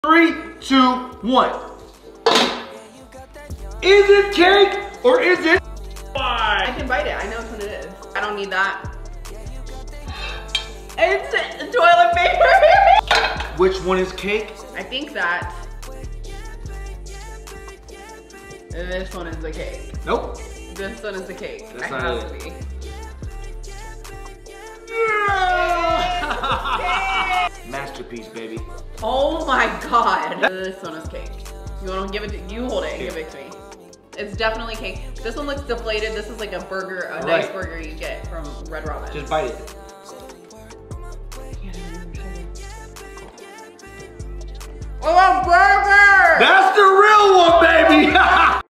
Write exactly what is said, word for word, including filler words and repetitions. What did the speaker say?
Three, two, one. Is it cake or is it pie? I can bite it. I know which one it is. I don't need that. It's toilet paper. Which one is cake? I think that this one is the cake. Nope. This one is the cake. That's I not have it. to be. Masterpiece, baby. Oh my god. This one is cake. You want to give it to, you hold it and give it to me. It's definitely cake. This one looks deflated. This is like a burger, a nice Right. burger you get from Red Robin. Just bite it. Oh, a burger! That's the real one, baby!